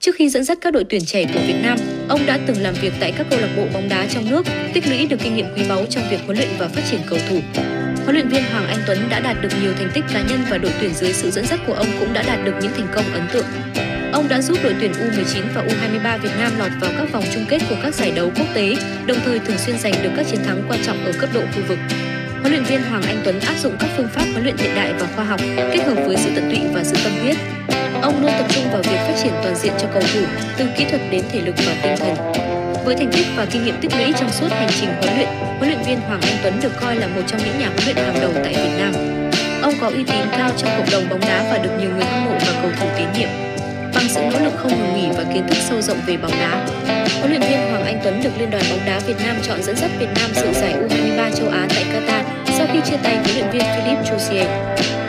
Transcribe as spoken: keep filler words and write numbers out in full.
Trước khi dẫn dắt các đội tuyển trẻ của Việt Nam, ông đã từng làm việc tại các câu lạc bộ bóng đá trong nước, tích lũy được kinh nghiệm quý báu trong việc huấn luyện và phát triển cầu thủ. Huấn luyện viên Hoàng Anh Tuấn đã đạt được nhiều thành tích cá nhân và đội tuyển dưới sự dẫn dắt của ông cũng đã đạt được những thành công ấn tượng. Ông đã giúp đội tuyển U mười chín và U hai mươi ba Việt Nam lọt vào các vòng chung kết của các giải đấu quốc tế, đồng thời thường xuyên giành được các chiến thắng quan trọng ở cấp độ khu vực. Huấn luyện viên Hoàng Anh Tuấn áp dụng các phương pháp huấn luyện hiện đại và khoa học, kết hợp với sự tận tụy và sự tâm huyết. Ông luôn tập trung vào việc phát triển toàn diện cho cầu thủ, từ kỹ thuật đến thể lực và tinh thần. Với thành tích và kinh nghiệm tích lũy trong suốt hành trình huấn luyện, huấn luyện viên Hoàng Anh Tuấn được coi là một trong những nhà huấn luyện hàng đầu tại Việt Nam. Ông có uy tín cao trong cộng đồng bóng đá và được nhiều người hâm mộ và cầu thủ tín nhiệm. Bằng sự nỗ lực không ngừng nghỉ và kiến thức sâu rộng về bóng đá, huấn luyện viên Hoàng Anh Tuấn được Liên đoàn bóng đá Việt Nam chọn dẫn dắt Việt Nam dự giải U hai mươi ba châu Á tại Qatar sau khi chia tay huấn luyện viên Philippe Jouzier.